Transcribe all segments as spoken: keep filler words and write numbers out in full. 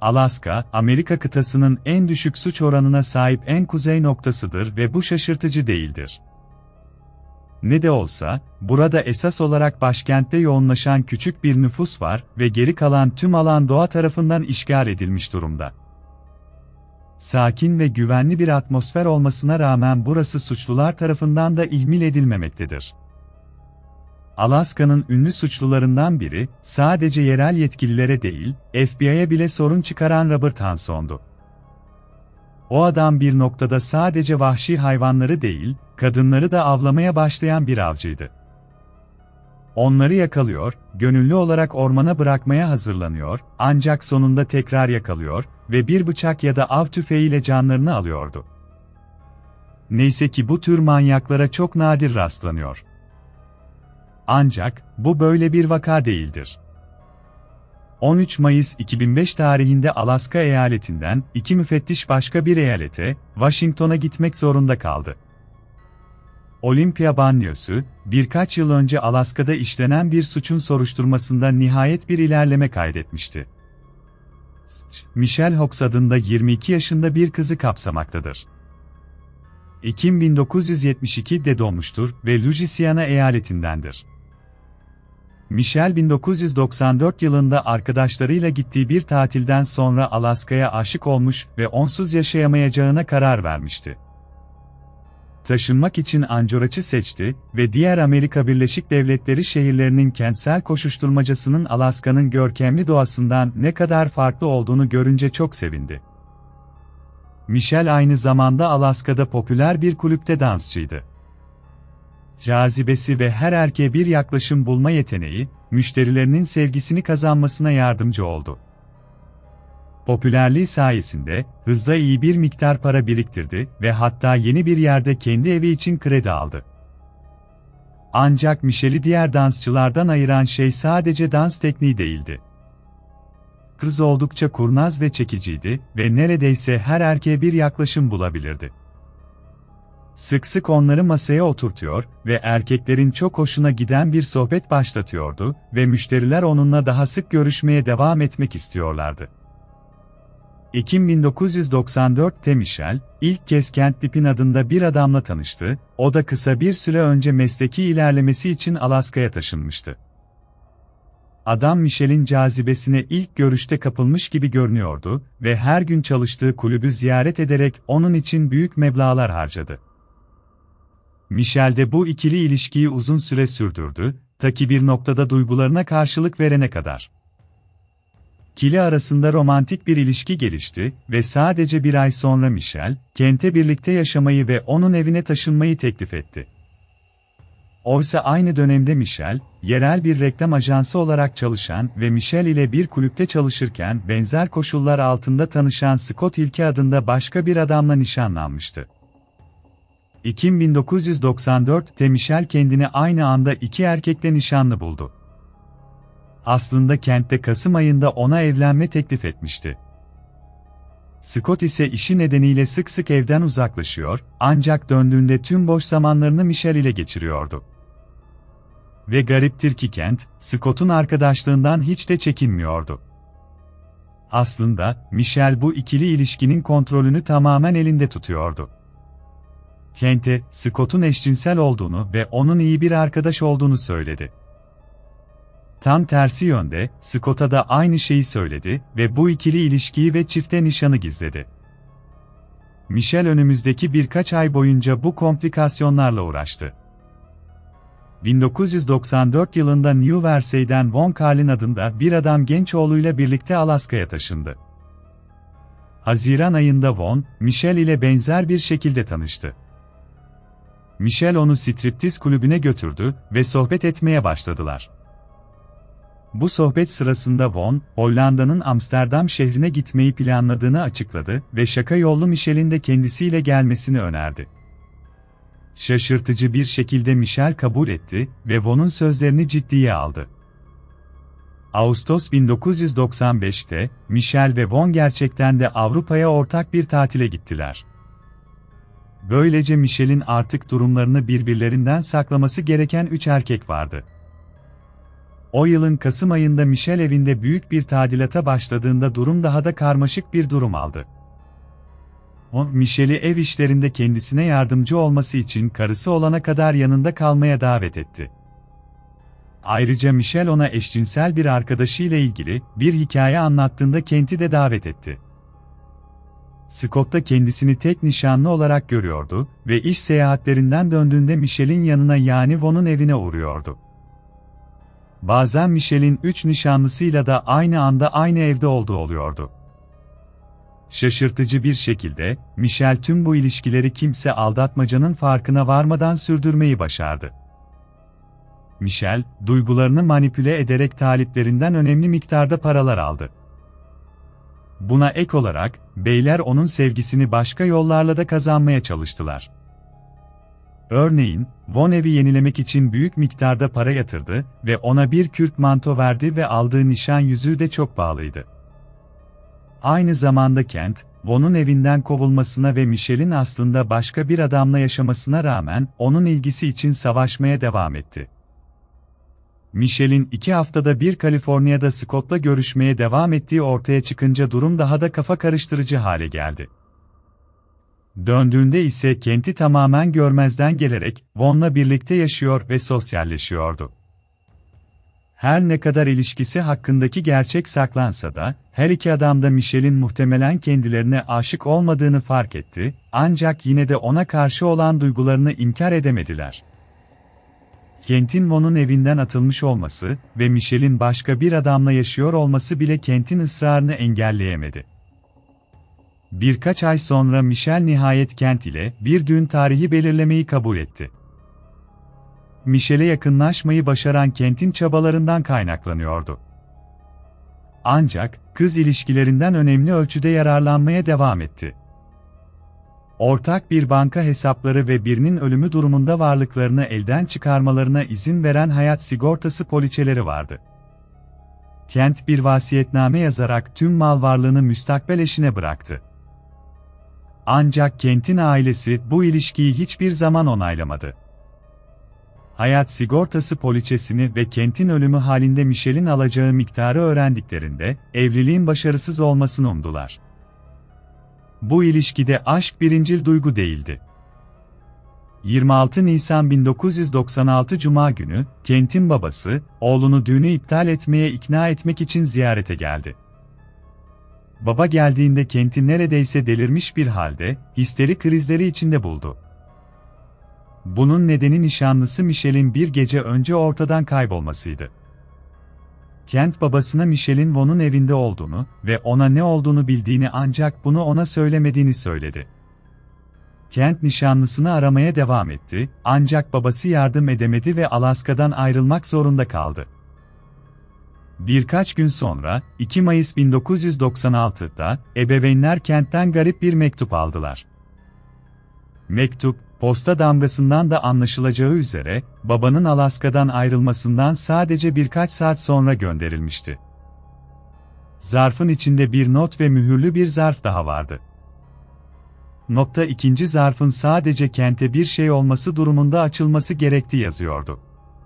Alaska, Amerika kıtasının en düşük suç oranına sahip en kuzey noktasıdır ve bu şaşırtıcı değildir. Ne de olsa, burada esas olarak başkentte yoğunlaşan küçük bir nüfus var ve geri kalan tüm alan doğa tarafından işgal edilmiş durumda. Sakin ve güvenli bir atmosfer olmasına rağmen burası suçlular tarafından da ihmal edilmemektedir. Alaska'nın ünlü suçlularından biri, sadece yerel yetkililere değil, F B I'ye bile sorun çıkaran Robert Hanson'du. O adam bir noktada sadece vahşi hayvanları değil, kadınları da avlamaya başlayan bir avcıydı. Onları yakalıyor, gönüllü olarak ormana bırakmaya hazırlanıyor, ancak sonunda tekrar yakalıyor ve bir bıçak ya da av tüfeğiyle canlarını alıyordu. Neyse ki bu tür manyaklara çok nadir rastlanıyor. Ancak, bu böyle bir vaka değildir. on üç Mayıs iki bin beş tarihinde Alaska eyaletinden iki müfettiş başka bir eyalete, Washington'a gitmek zorunda kaldı. Olympia banyosu, birkaç yıl önce Alaska'da işlenen bir suçun soruşturmasında nihayet bir ilerleme kaydetmişti. Michelle Hawks adında yirmi iki yaşında bir kızı kapsamaktadır. Ekim bin dokuz yüz yetmiş iki'de doğmuştur ve Louisiana eyaletindendir. Michelle bin dokuz yüz doksan dört yılında arkadaşlarıyla gittiği bir tatilden sonra Alaska'ya aşık olmuş ve onsuz yaşayamayacağına karar vermişti. Taşınmak için Anchorag'ı seçti ve diğer Amerika Birleşik Devletleri şehirlerinin kentsel koşuşturmacasının Alaska'nın görkemli doğasından ne kadar farklı olduğunu görünce çok sevindi. Michelle aynı zamanda Alaska'da popüler bir kulüpte dansçıydı. Cazibesi ve her erkeğe bir yaklaşım bulma yeteneği, müşterilerinin sevgisini kazanmasına yardımcı oldu. Popülerliği sayesinde, hızla iyi bir miktar para biriktirdi ve hatta yeni bir yerde kendi evi için kredi aldı. Ancak Michelle'i diğer dansçılardan ayıran şey sadece dans tekniği değildi. Kız oldukça kurnaz ve çekiciydi ve neredeyse her erkeğe bir yaklaşım bulabilirdi. Sık sık onları masaya oturtuyor ve erkeklerin çok hoşuna giden bir sohbet başlatıyordu ve müşteriler onunla daha sık görüşmeye devam etmek istiyorlardı. Ekim bin dokuz yüz doksan dört'te Michelle, ilk kez Kent Dipin adında bir adamla tanıştı, o da kısa bir süre önce mesleki ilerlemesi için Alaska'ya taşınmıştı. Adam Michelle'in cazibesine ilk görüşte kapılmış gibi görünüyordu ve her gün çalıştığı kulübü ziyaret ederek onun için büyük meblağlar harcadı. Michelle de bu ikili ilişkiyi uzun süre sürdürdü, ta ki bir noktada duygularına karşılık verene kadar. İkili arasında romantik bir ilişki gelişti ve sadece bir ay sonra Michelle, Kent'e birlikte yaşamayı ve onun evine taşınmayı teklif etti. Oysa aynı dönemde Michelle, yerel bir reklam ajansı olarak çalışan ve Michelle ile bir kulüpte çalışırken benzer koşullar altında tanışan Scott Hilke adında başka bir adamla nişanlanmıştı. Ekim bin dokuz yüz doksan dört'te Michelle kendini aynı anda iki erkekle nişanlı buldu. Aslında Kent'te Kasım ayında ona evlenme teklif etmişti. Scott ise işi nedeniyle sık sık evden uzaklaşıyor, ancak döndüğünde tüm boş zamanlarını Michelle ile geçiriyordu. Ve gariptir ki Kent, Scott'un arkadaşlığından hiç de çekinmiyordu. Aslında, Michelle bu ikili ilişkinin kontrolünü tamamen elinde tutuyordu. Kent'e, Scott'un eşcinsel olduğunu ve onun iyi bir arkadaş olduğunu söyledi. Tam tersi yönde, Scott'a da aynı şeyi söyledi ve bu ikili ilişkiyi ve çifte nişanı gizledi. Michelle önümüzdeki birkaç ay boyunca bu komplikasyonlarla uğraştı. bin dokuz yüz doksan dört yılında New Jersey'den Von Carlin adında bir adam genç oğluyla birlikte Alaska'ya taşındı. Haziran ayında Von, Michelle ile benzer bir şekilde tanıştı. Michelle onu striptiz kulübüne götürdü ve sohbet etmeye başladılar. Bu sohbet sırasında Von, Hollanda'nın Amsterdam şehrine gitmeyi planladığını açıkladı ve şaka yollu Michelle'in de kendisiyle gelmesini önerdi. Şaşırtıcı bir şekilde Michelle kabul etti ve Von'un sözlerini ciddiye aldı. Ağustos bin dokuz yüz doksan beş'te, Michelle ve Von gerçekten de Avrupa'ya ortak bir tatile gittiler. Böylece Michelle'in artık durumlarını birbirlerinden saklaması gereken üç erkek vardı. O yılın Kasım ayında Michel evinde büyük bir tadilata başladığında durum daha da karmaşık bir durum aldı. O, Michel'i ev işlerinde kendisine yardımcı olması için karısı olana kadar yanında kalmaya davet etti. Ayrıca Michel ona eşcinsel bir arkadaşıyla ilgili bir hikaye anlattığında Kent'i de davet etti. Scott da kendisini tek nişanlı olarak görüyordu ve iş seyahatlerinden döndüğünde Michel'in yanına yani Von'un evine uğruyordu. Bazen Michel'in üç nişanlısıyla da aynı anda aynı evde olduğu oluyordu. Şaşırtıcı bir şekilde, Michel tüm bu ilişkileri kimse aldatmacanın farkına varmadan sürdürmeyi başardı. Michel, duygularını manipüle ederek taliplerinden önemli miktarda paralar aldı. Buna ek olarak, beyler onun sevgisini başka yollarla da kazanmaya çalıştılar. Örneğin, Von evi yenilemek için büyük miktarda para yatırdı ve ona bir kürk manto verdi ve aldığı nişan yüzüğü de çok pahalıydı. Aynı zamanda Kent, Von'un evinden kovulmasına ve Michel'in aslında başka bir adamla yaşamasına rağmen onun ilgisi için savaşmaya devam etti. Michel'in iki haftada bir Kaliforniya'da Scott'la görüşmeye devam ettiği ortaya çıkınca durum daha da kafa karıştırıcı hale geldi. Döndüğünde ise Kent'i tamamen görmezden gelerek Von'la birlikte yaşıyor ve sosyalleşiyordu. Her ne kadar ilişkisi hakkındaki gerçek saklansa da, her iki adam da Michel'in muhtemelen kendilerine aşık olmadığını fark etti, ancak yine de ona karşı olan duygularını inkar edemediler. Kent'in Von'un evinden atılmış olması ve Michel'in başka bir adamla yaşıyor olması bile Kent'in ısrarını engelleyemedi. Birkaç ay sonra Michel nihayet Kent ile bir düğün tarihi belirlemeyi kabul etti. Michel'e yakınlaşmayı başaran Kent'in çabalarından kaynaklanıyordu. Ancak, kız ilişkilerinden önemli ölçüde yararlanmaya devam etti. Ortak bir banka hesapları ve birinin ölümü durumunda varlıklarını elden çıkarmalarına izin veren hayat sigortası poliçeleri vardı. Kent bir vasiyetname yazarak tüm mal varlığını müstakbel eşine bıraktı. Ancak Kent'in ailesi bu ilişkiyi hiçbir zaman onaylamadı. Hayat sigortası poliçesini ve Kent'in ölümü halinde Michel'in alacağı miktarı öğrendiklerinde, evliliğin başarısız olmasını umdular. Bu ilişkide aşk birincil duygu değildi. yirmi altı Nisan bin dokuz yüz doksan altı Cuma günü, Kent'in babası, oğlunu düğünü iptal etmeye ikna etmek için ziyarete geldi. Baba geldiğinde Kent'i neredeyse delirmiş bir halde, histeri krizleri içinde buldu. Bunun nedeni nişanlısı Michel'in bir gece önce ortadan kaybolmasıydı. Kent babasına Michel'in Von'un evinde olduğunu ve ona ne olduğunu bildiğini ancak bunu ona söylemediğini söyledi. Kent nişanlısını aramaya devam etti, ancak babası yardım edemedi ve Alaska'dan ayrılmak zorunda kaldı. Birkaç gün sonra, iki Mayıs bin dokuz yüz doksan altı'da, ebeveynler Kent'ten garip bir mektup aldılar. Mektup, posta damgasından da anlaşılacağı üzere, babanın Alaska'dan ayrılmasından sadece birkaç saat sonra gönderilmişti. Zarfın içinde bir not ve mühürlü bir zarf daha vardı. Notta ikinci zarfın sadece Kent'e bir şey olması durumunda açılması gerektiği yazıyordu.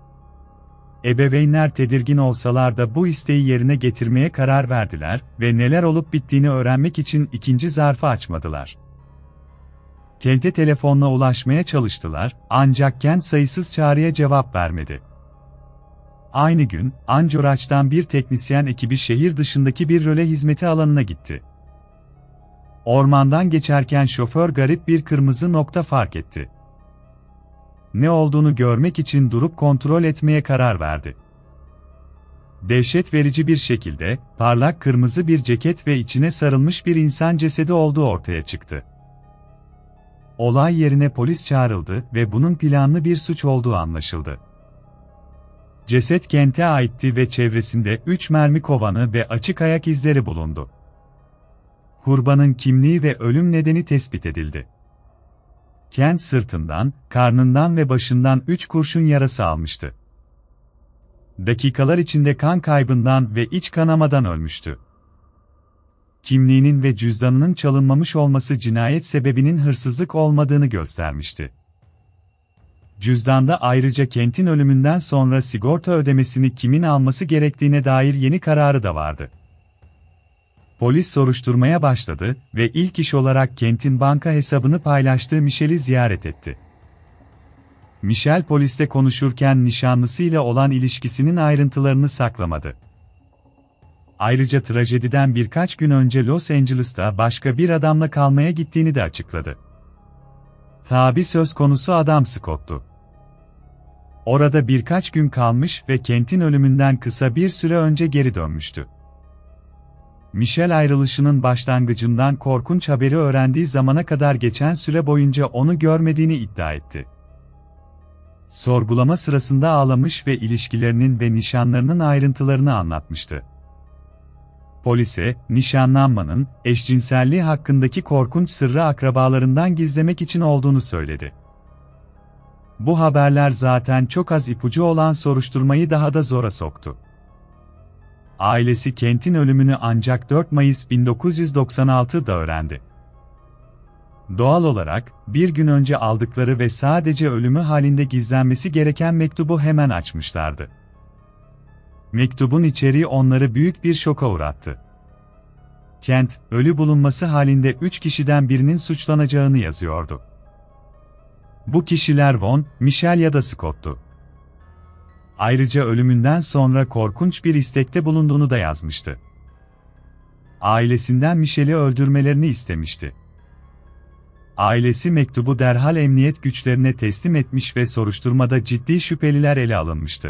Ebeveynler tedirgin olsalar da bu isteği yerine getirmeye karar verdiler ve neler olup bittiğini öğrenmek için ikinci zarfı açmadılar. Kent'e telefonla ulaşmaya çalıştılar, ancak Kent sayısız çağrıya cevap vermedi. Aynı gün, Anchorag'dan bir teknisyen ekibi şehir dışındaki bir röle hizmeti alanına gitti. Ormandan geçerken şoför garip bir kırmızı nokta fark etti. Ne olduğunu görmek için durup kontrol etmeye karar verdi. Dehşet verici bir şekilde, parlak kırmızı bir ceket ve içine sarılmış bir insan cesedi olduğu ortaya çıktı. Olay yerine polis çağrıldı ve bunun planlı bir suç olduğu anlaşıldı. Ceset Kent'e aitti ve çevresinde üç mermi kovanı ve açık ayak izleri bulundu. Kurbanın kimliği ve ölüm nedeni tespit edildi. Kent sırtından, karnından ve başından üç kurşun yarası almıştı. Dakikalar içinde kan kaybından ve iç kanamadan ölmüştü. Kimliğinin ve cüzdanının çalınmamış olması cinayet sebebinin hırsızlık olmadığını göstermişti. Cüzdanda ayrıca Kent'in ölümünden sonra sigorta ödemesini kimin alması gerektiğine dair yeni kararı da vardı. Polis soruşturmaya başladı ve ilk iş olarak Kent'in banka hesabını paylaştığı Michelle'i ziyaret etti. Michelle polisle konuşurken nişanlısıyla olan ilişkisinin ayrıntılarını saklamadı. Ayrıca trajediden birkaç gün önce Los Angeles'ta başka bir adamla kalmaya gittiğini de açıkladı. Tabii söz konusu adam Scott'tu. Orada birkaç gün kalmış ve Kent'in ölümünden kısa bir süre önce geri dönmüştü. Michelle ayrılışının başlangıcından korkunç haberi öğrendiği zamana kadar geçen süre boyunca onu görmediğini iddia etti. Sorgulama sırasında ağlamış ve ilişkilerinin ve nişanlarının ayrıntılarını anlatmıştı. Polise, nişanlanmanın, eşcinselliği hakkındaki korkunç sırrı akrabalarından gizlemek için olduğunu söyledi. Bu haberler zaten çok az ipucu olan soruşturmayı daha da zora soktu. Ailesi Kent'in ölümünü ancak dört Mayıs bin dokuz yüz doksan altıda öğrendi. Doğal olarak, bir gün önce aldıkları ve sadece ölümü halinde gizlenmesi gereken mektubu hemen açmışlardı. Mektubun içeriği onları büyük bir şoka uğrattı. Kent, ölü bulunması halinde üç kişiden birinin suçlanacağını yazıyordu. Bu kişiler Von, Michelle ya da Scott'tu. Ayrıca ölümünden sonra korkunç bir istekte bulunduğunu da yazmıştı. Ailesinden Michelle'i öldürmelerini istemişti. Ailesi mektubu derhal emniyet güçlerine teslim etmiş ve soruşturmada ciddi şüpheliler ele alınmıştı.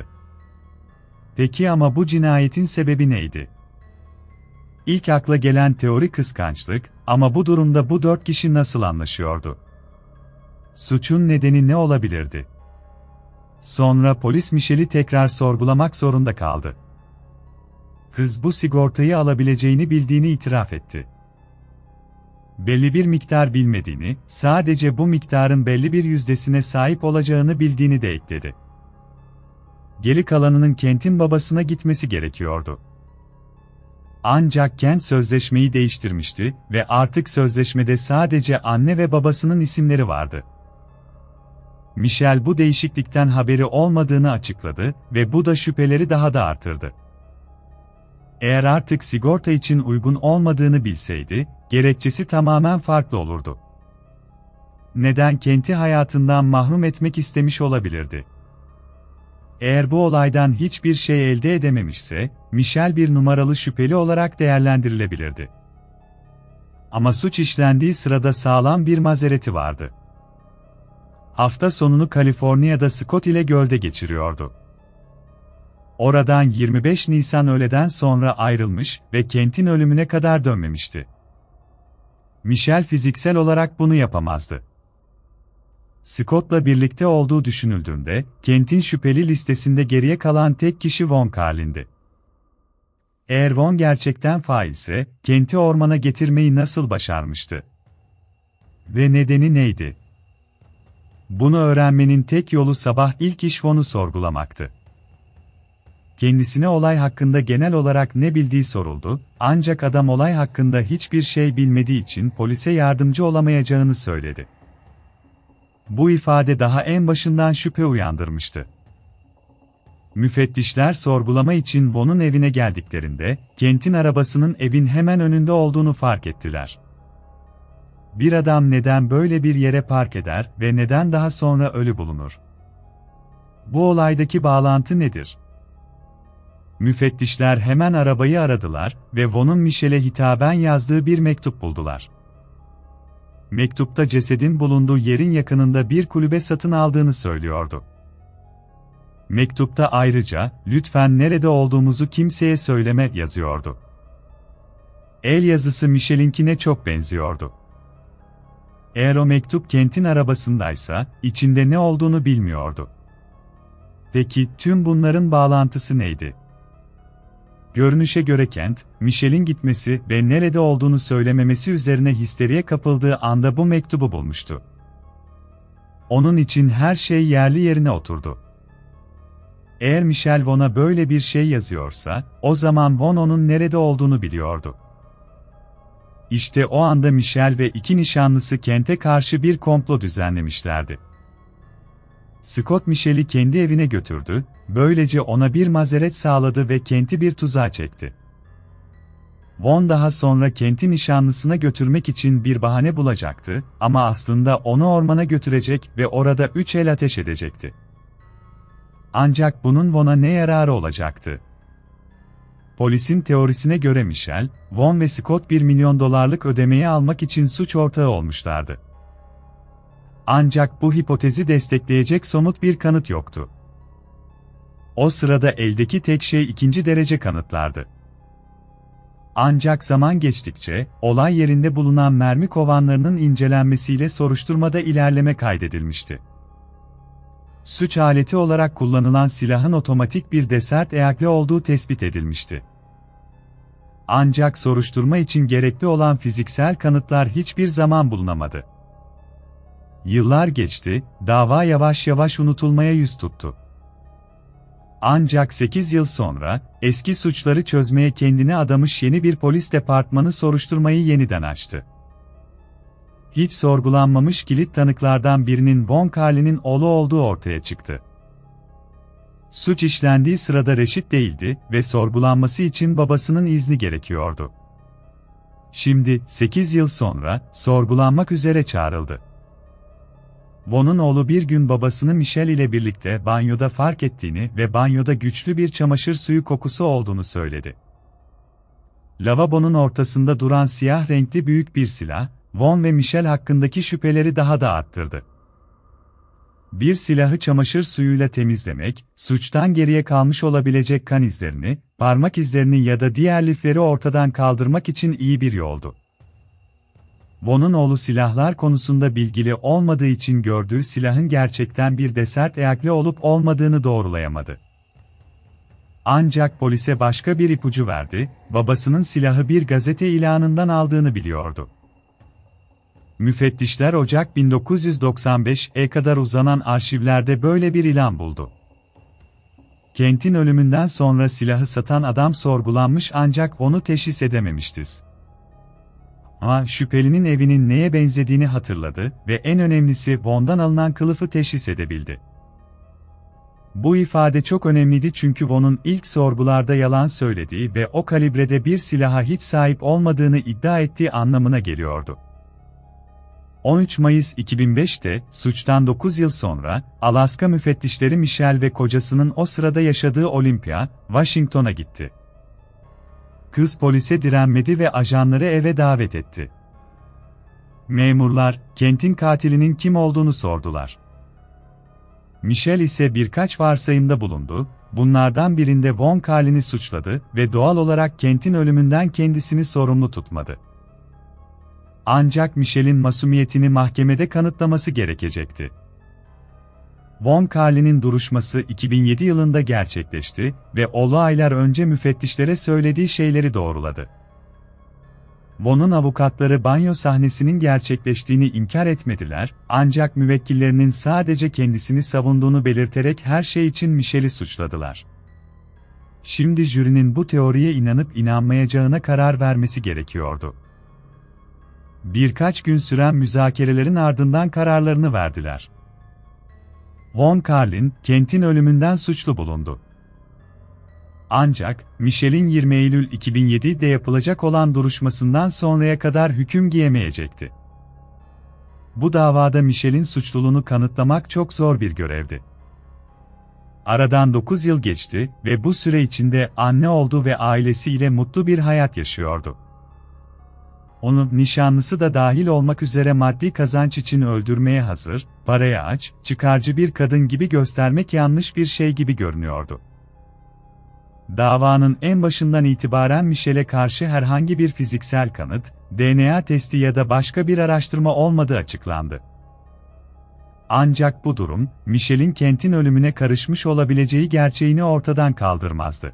Peki ama bu cinayetin sebebi neydi? İlk akla gelen teori kıskançlık, ama bu durumda bu dört kişi nasıl anlaşıyordu? Suçun nedeni ne olabilirdi? Sonra polis Michelle'i tekrar sorgulamak zorunda kaldı. Kız bu sigortayı alabileceğini bildiğini itiraf etti. Belli bir miktar bilmediğini, sadece bu miktarın belli bir yüzdesine sahip olacağını bildiğini de ekledi. Geri kalanının Kent'in babasına gitmesi gerekiyordu. Ancak Kent sözleşmeyi değiştirmişti ve artık sözleşmede sadece anne ve babasının isimleri vardı. Michelle bu değişiklikten haberi olmadığını açıkladı ve bu da şüpheleri daha da artırdı. Eğer artık sigorta için uygun olmadığını bilseydi, gerekçesi tamamen farklı olurdu. Neden Kent'i hayatından mahrum etmek istemiş olabilirdi? Eğer bu olaydan hiçbir şey elde edememişse, Michelle bir numaralı şüpheli olarak değerlendirilebilirdi. Ama suç işlendiği sırada sağlam bir mazereti vardı. Hafta sonunu Kaliforniya'da Scott ile gölde geçiriyordu. Oradan yirmi beş Nisan öğleden sonra ayrılmış ve Kent'in ölümüne kadar dönmemişti. Michelle fiziksel olarak bunu yapamazdı. Scott'la birlikte olduğu düşünüldüğünde, Kent'in şüpheli listesinde geriye kalan tek kişi Von Carlin'di. Eğer Von gerçekten failse, Kent'i ormana getirmeyi nasıl başarmıştı? Ve nedeni neydi? Bunu öğrenmenin tek yolu sabah ilk iş Von'u sorgulamaktı. Kendisine olay hakkında genel olarak ne bildiği soruldu, ancak adam olay hakkında hiçbir şey bilmediği için polise yardımcı olamayacağını söyledi. Bu ifade daha en başından şüphe uyandırmıştı. Müfettişler sorgulama için Von'un evine geldiklerinde, Kent'in arabasının evin hemen önünde olduğunu fark ettiler. Bir adam neden böyle bir yere park eder ve neden daha sonra ölü bulunur? Bu olaydaki bağlantı nedir? Müfettişler hemen arabayı aradılar ve Von'un Michelle'e hitaben yazdığı bir mektup buldular. Mektupta cesedin bulunduğu yerin yakınında bir kulübe satın aldığını söylüyordu. Mektupta ayrıca, "Lütfen nerede olduğumuzu kimseye söyleme" yazıyordu. El yazısı Michelle'inkine çok benziyordu. Eğer o mektup Kent'in arabasındaysa, içinde ne olduğunu bilmiyordu. Peki, tüm bunların bağlantısı neydi? Görünüşe göre Kent, Michelle'in gitmesi ve nerede olduğunu söylememesi üzerine histeriye kapıldığı anda bu mektubu bulmuştu. Onun için her şey yerli yerine oturdu. Eğer Michelle Von'a böyle bir şey yazıyorsa, o zaman Von onun nerede olduğunu biliyordu. İşte o anda Michelle ve iki nişanlısı Kent'e karşı bir komplo düzenlemişlerdi. Scott Michel'i kendi evine götürdü, böylece ona bir mazeret sağladı ve Kent'i bir tuzağa çekti. Vaughn daha sonra Kent'i nişanlısına götürmek için bir bahane bulacaktı ama aslında onu ormana götürecek ve orada üç el ateş edecekti. Ancak bunun Vaughn'a ne yararı olacaktı? Polisin teorisine göre Michel, Vaughn ve Scott bir milyon dolarlık ödemeyi almak için suç ortağı olmuşlardı. Ancak bu hipotezi destekleyecek somut bir kanıt yoktu. O sırada eldeki tek şey ikinci derece kanıtlardı. Ancak zaman geçtikçe, olay yerinde bulunan mermi kovanlarının incelenmesiyle soruşturmada ilerleme kaydedilmişti. Suç aleti olarak kullanılan silahın otomatik bir desert eakle olduğu tespit edilmişti. Ancak soruşturma için gerekli olan fiziksel kanıtlar hiçbir zaman bulunamadı. Yıllar geçti, dava yavaş yavaş unutulmaya yüz tuttu. Ancak sekiz yıl sonra, eski suçları çözmeye kendini adamış yeni bir polis departmanı soruşturmayı yeniden açtı. Hiç sorgulanmamış kilit tanıklardan birinin Von Carlin'in oğlu olduğu ortaya çıktı. Suç işlendiği sırada reşit değildi ve sorgulanması için babasının izni gerekiyordu. Şimdi, sekiz yıl sonra, sorgulanmak üzere çağrıldı. Von'un oğlu bir gün babasını Michel ile birlikte banyoda fark ettiğini ve banyoda güçlü bir çamaşır suyu kokusu olduğunu söyledi. Lavabonun ortasında duran siyah renkli büyük bir silah, Von ve Michel hakkındaki şüpheleri daha da arttırdı. Bir silahı çamaşır suyuyla temizlemek, suçtan geriye kalmış olabilecek kan izlerini, parmak izlerini ya da diğer lifleri ortadan kaldırmak için iyi bir yoldu. Von'un oğlu silahlar konusunda bilgili olmadığı için gördüğü silahın gerçekten bir desert eakle olup olmadığını doğrulayamadı. Ancak polise başka bir ipucu verdi, babasının silahı bir gazete ilanından aldığını biliyordu. Müfettişler Ocak bin dokuz yüz doksan beşe kadar uzanan arşivlerde böyle bir ilan buldu. Kent'in ölümünden sonra silahı satan adam sorgulanmış ancak onu teşhis edememiştiz. Ama şüphelinin evinin neye benzediğini hatırladı ve en önemlisi Von'dan alınan kılıfı teşhis edebildi. Bu ifade çok önemliydi çünkü Von'un ilk sorgularda yalan söylediği ve o kalibrede bir silaha hiç sahip olmadığını iddia ettiği anlamına geliyordu. on üç Mayıs iki bin beşte, suçtan dokuz yıl sonra, Alaska müfettişleri Michel ve kocasının o sırada yaşadığı Olympia, Washington'a gitti. Kız polise direnmedi ve ajanları eve davet etti. Memurlar, Kent'in katilinin kim olduğunu sordular. Michel ise birkaç varsayımda bulundu, bunlardan birinde Von Carlin'i suçladı ve doğal olarak Kent'in ölümünden kendisini sorumlu tutmadı. Ancak Michel'in masumiyetini mahkemede kanıtlaması gerekecekti. Von Carlin'in duruşması iki bin yedi yılında gerçekleşti ve oğlu aylar önce müfettişlere söylediği şeyleri doğruladı. Von'un avukatları banyo sahnesinin gerçekleştiğini inkar etmediler, ancak müvekkillerinin sadece kendisini savunduğunu belirterek her şey için Michel'i suçladılar. Şimdi jürinin bu teoriye inanıp inanmayacağına karar vermesi gerekiyordu. Birkaç gün süren müzakerelerin ardından kararlarını verdiler. Von Carlin, Kent'in ölümünden suçlu bulundu. Ancak, Michel'in yirmi Eylül iki bin yedi'de yapılacak olan duruşmasından sonraya kadar hüküm giyemeyecekti. Bu davada Michel'in suçluluğunu kanıtlamak çok zor bir görevdi. Aradan dokuz yıl geçti ve bu süre içinde anne oldu ve ailesiyle mutlu bir hayat yaşıyordu. Onu, nişanlısı da dahil olmak üzere maddi kazanç için öldürmeye hazır, paraya aç, çıkarcı bir kadın gibi göstermek yanlış bir şey gibi görünüyordu. Davanın en başından itibaren Michel'e karşı herhangi bir fiziksel kanıt, D N A testi ya da başka bir araştırma olmadığı açıklandı. Ancak bu durum, Michel'in Kent'in ölümüne karışmış olabileceği gerçeğini ortadan kaldırmazdı.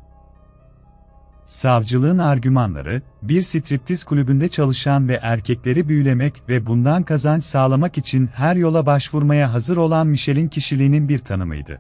Savcılığın argümanları, bir striptiz kulübünde çalışan ve erkekleri büyülemek ve bundan kazanç sağlamak için her yola başvurmaya hazır olan Michel'in kişiliğinin bir tanımıydı.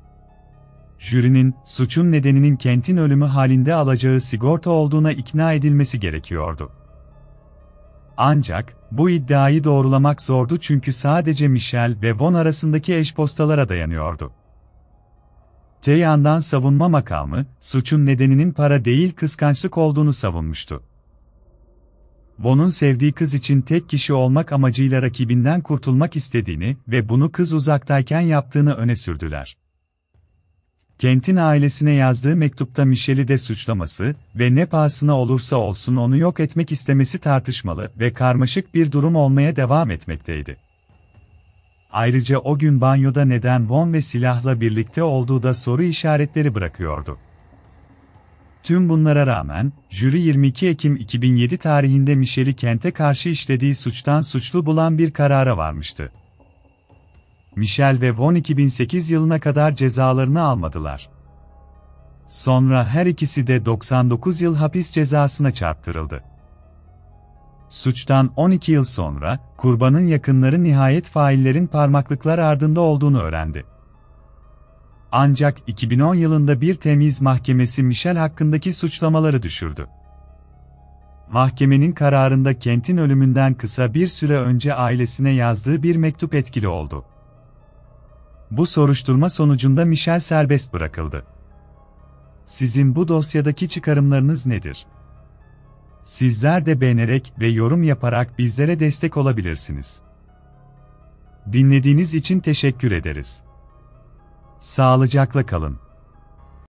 Jürinin, suçun nedeninin Kent'in ölümü halinde alacağı sigorta olduğuna ikna edilmesi gerekiyordu. Ancak, bu iddiayı doğrulamak zordu çünkü sadece Michel ve Von arasındaki eşpostalara dayanıyordu. Te yandan savunma makamı, suçun nedeninin para değil kıskançlık olduğunu savunmuştu. Von'un sevdiği kız için tek kişi olmak amacıyla rakibinden kurtulmak istediğini ve bunu kız uzaktayken yaptığını öne sürdüler. Kent'in ailesine yazdığı mektupta Michel'i de suçlaması ve ne pahasına olursa olsun onu yok etmek istemesi tartışmalı ve karmaşık bir durum olmaya devam etmekteydi. Ayrıca o gün banyoda neden Von ve silahla birlikte olduğu da soru işaretleri bırakıyordu. Tüm bunlara rağmen, jüri yirmi iki Ekim iki bin yedi tarihinde Michel'i Kent'e karşı işlediği suçtan suçlu bulan bir karara varmıştı. Michel ve Von iki bin sekiz yılına kadar cezalarını almadılar. Sonra her ikisi de doksan dokuz yıl hapis cezasına çarptırıldı. Suçtan on iki yıl sonra, kurbanın yakınları nihayet faillerin parmaklıklar ardında olduğunu öğrendi. Ancak iki bin on yılında bir temyiz mahkemesi Michel hakkındaki suçlamaları düşürdü. Mahkemenin kararında Kent'in ölümünden kısa bir süre önce ailesine yazdığı bir mektup etkili oldu. Bu soruşturma sonucunda Michel serbest bırakıldı. Sizin bu dosyadaki çıkarımlarınız nedir? Sizler de beğenerek ve yorum yaparak bizlere destek olabilirsiniz. Dinlediğiniz için teşekkür ederiz. Sağlıcakla kalın.